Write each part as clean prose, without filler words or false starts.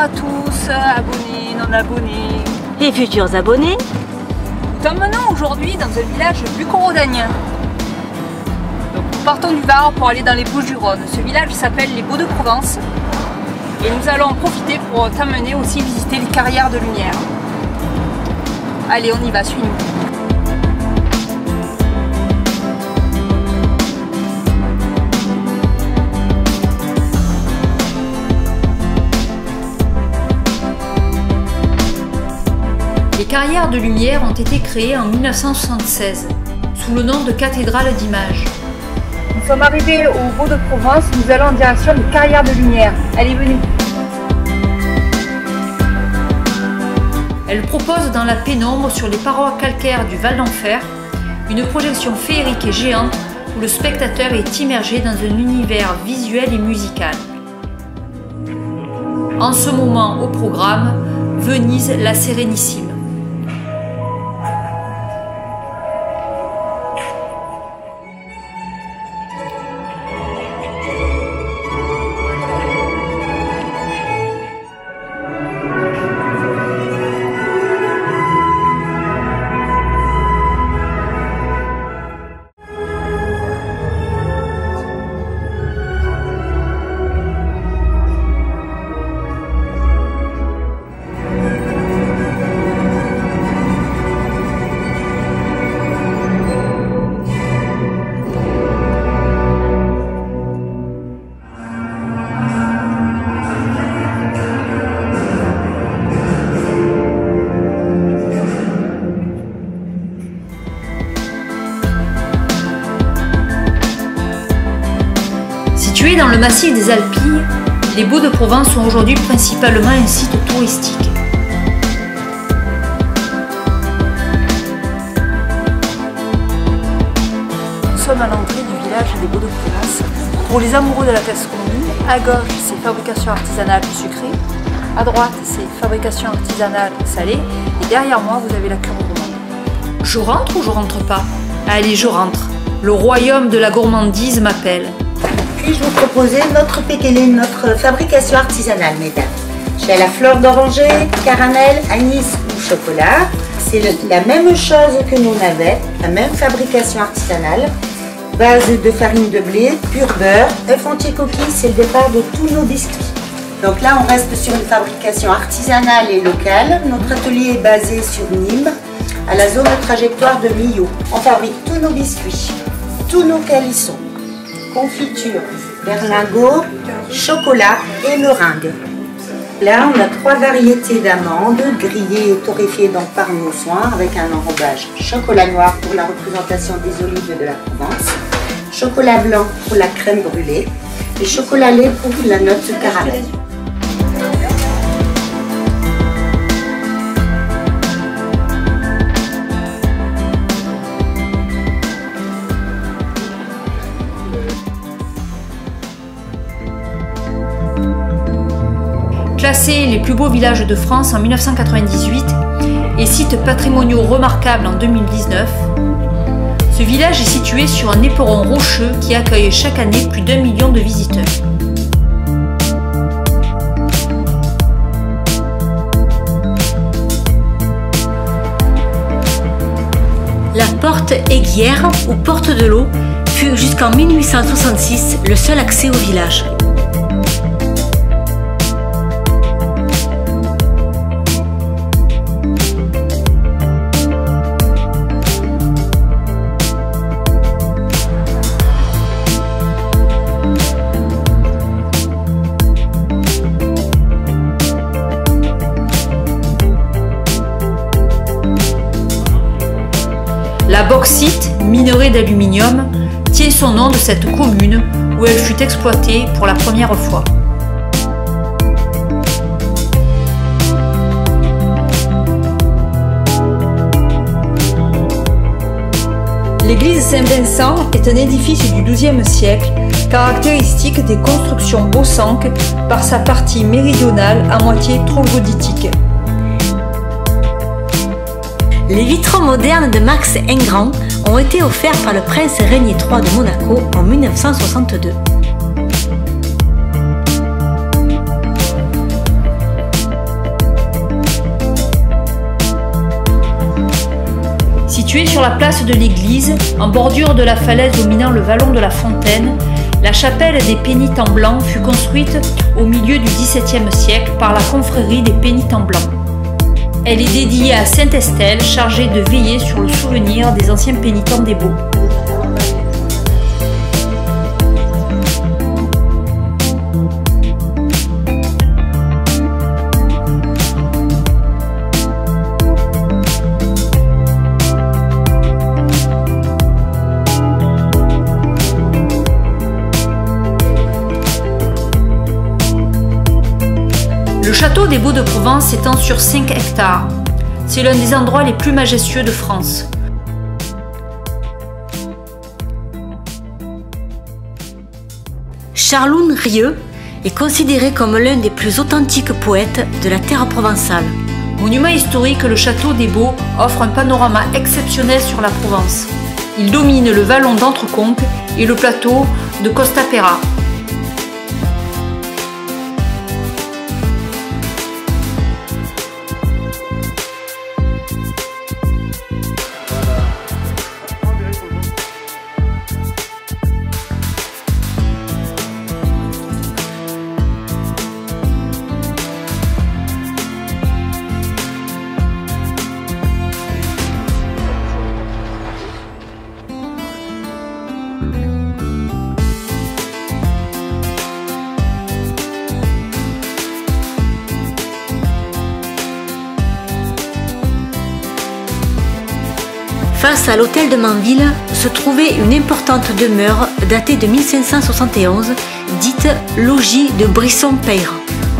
à tous, abonnés, non abonnés et futurs abonnés. Nous t'emmenons aujourd'hui dans un village bucco-rhodanien. Donc nous partons du Var pour aller dans les Bouches-du-Rhône. Ce village s'appelle les Baux-de-Provence et nous allons en profiter pour t'emmener aussi visiter les carrières de lumière. Allez, on y va, suis-nous. Les carrières de lumière ont été créées en 1976 sous le nom de cathédrale d'images. Nous sommes arrivés au Baux-de-Provence, nous allons en direction des carrières de lumière. Allez, venez. Elle propose dans la pénombre sur les parois calcaires du Val d'Enfer une projection féerique et géante où le spectateur est immergé dans un univers visuel et musical. En ce moment au programme, Venise la Sérénissime. Situés dans le massif des Alpilles, les Baux-de-Provence sont aujourd'hui principalement un site touristique. Nous sommes à l'entrée du village des Baux-de-Provence. Pour les amoureux de la gastronomie, à gauche c'est fabrication artisanale sucrée, à droite c'est fabrication artisanale salée, et derrière moi vous avez la cure gourmande. Je rentre ou je rentre pas? Allez, je rentre. Le royaume de la gourmandise m'appelle. Puis-je vous proposer notre pékélé, notre fabrication artisanale, mesdames. J'ai la fleur d'oranger, caramel, anis ou chocolat. C'est la même chose que nos navettes, la même fabrication artisanale. Base de farine de blé, pur beurre, œuf entier coquille, c'est le départ de tous nos biscuits. Donc là, on reste sur une fabrication artisanale et locale. Notre atelier est basé sur Nîmes, à la zone de trajectoire de Millau. On fabrique tous nos biscuits, tous nos calissons, confiture, berlingot, chocolat et meringue. Là, on a 3 variétés d'amandes, grillées et torréfiées donc par nos soins, avec un enrobage chocolat noir pour la représentation des olives de la Provence, chocolat blanc pour la crème brûlée et chocolat lait pour la note caramel. Classés les plus beaux villages de France en 1998 et sites patrimoniaux remarquables en 2019, ce village est situé sur un éperon rocheux qui accueille chaque année plus d'1 million de visiteurs. La porte Aiguière ou porte de l'eau fut jusqu'en 1866 le seul accès au village. La bauxite, minerai d'aluminium, tient son nom de cette commune où elle fut exploitée pour la première fois. L'église Saint-Vincent est un édifice du XIIe siècle, caractéristique des constructions bossanques par sa partie méridionale à moitié troglodytique. Les vitraux modernes de Max Engrand ont été offerts par le prince Régnier III de Monaco en 1962. Située sur la place de l'église, en bordure de la falaise dominant le vallon de la Fontaine, la chapelle des Pénitents Blancs fut construite au milieu du XVIIe siècle par la confrérie des Pénitents Blancs. Elle est dédiée à Sainte Estelle, chargée de veiller sur le souvenir des anciens pénitents des Baux. Le château des Baux de Provence s'étend sur 5 hectares. C'est l'un des endroits les plus majestueux de France. Charloun Rieu est considéré comme l'un des plus authentiques poètes de la terre provençale. Monument historique, le château des Baux offre un panorama exceptionnel sur la Provence. Il domine le vallon d'Entreconques et le plateau de Costaperra. Face à l'hôtel de Manville se trouvait une importante demeure datée de 1571, dite logis de Brisson-Peyre.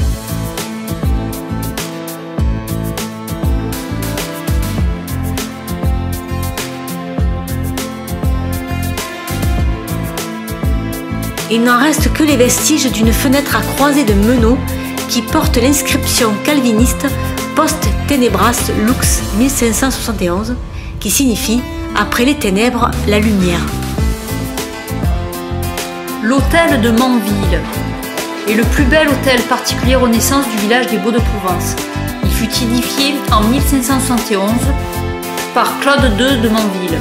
Il n'en reste que les vestiges d'une fenêtre à croisée de meneaux qui porte l'inscription calviniste Post Tenebras Lux 1571, qui signifie « Après les ténèbres, la lumière ». L'hôtel de Manville est le plus bel hôtel particulier Renaissance du village des Baux de Provence. Il fut édifié en 1571 par Claude II de Manville.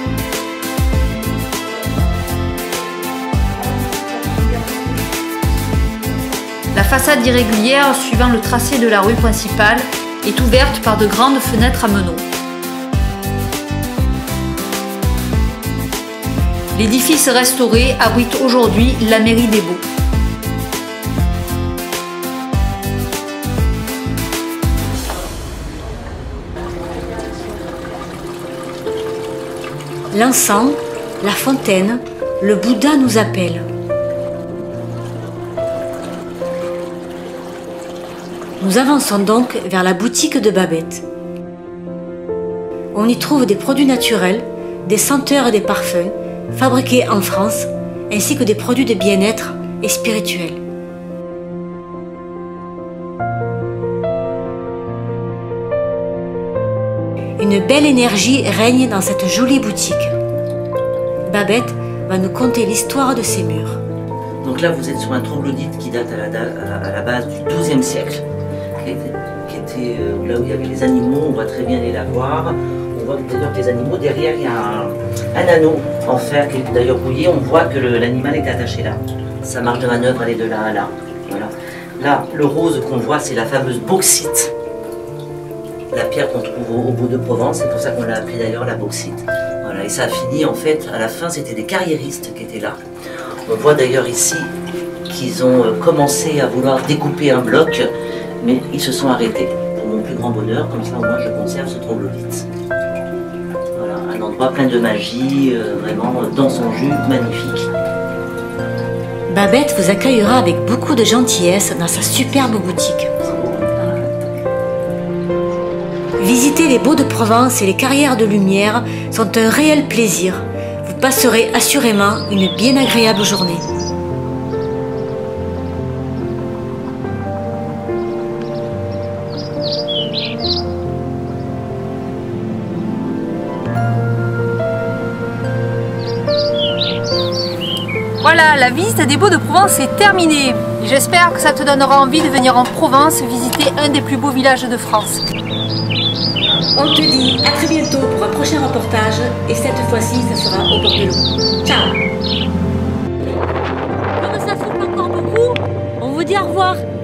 La façade irrégulière suivant le tracé de la rue principale est ouverte par de grandes fenêtres à meneaux. L'édifice restauré abrite aujourd'hui la mairie des Baux. L'encens, la fontaine, le Bouddha nous appellent. Nous avançons donc vers la boutique de Babette. On y trouve des produits naturels, des senteurs et des parfums, fabriqués en France, ainsi que des produits de bien-être et spirituels. Une belle énergie règne dans cette jolie boutique. Babette va nous conter l'histoire de ces murs. Donc là, vous êtes sur un troglodyte qui date à la base du XIIe siècle, qui était là où il y avait les animaux, on voit très bien les lavoirs. On voit d'ailleurs que les animaux, derrière, il y a un anneau en fer qui est d'ailleurs rouillé. On voit que l'animal est attaché là. Sa marge de manœuvre, elle est de là à là. Voilà. Là, le rose qu'on voit, c'est la fameuse bauxite. La pierre qu'on trouve au Baux de Provence, c'est pour ça qu'on l'a appelée d'ailleurs la bauxite. Voilà. Et ça a fini, en fait, à la fin, c'était des carriéristes qui étaient là. On voit d'ailleurs ici qu'ils ont commencé à vouloir découper un bloc, mais ils se sont arrêtés. Pour mon plus grand bonheur, comme ça, moi, je conserve ce troglodyte. Un endroit plein de magie, vraiment dans son jus, magnifique. Babette vous accueillera avec beaucoup de gentillesse dans sa superbe boutique. Visiter les Baux de Provence et les carrières de lumière sont un réel plaisir. Vous passerez assurément une bien agréable journée. Voilà, la visite des Baux de Provence est terminée. Et j'espère que ça te donnera envie de venir en Provence visiter un des plus beaux villages de France. On te dit à très bientôt pour un prochain reportage et cette fois-ci, ça sera au bord de l'eau. Ciao! Comme ça souffle encore beaucoup, on vous dit au revoir.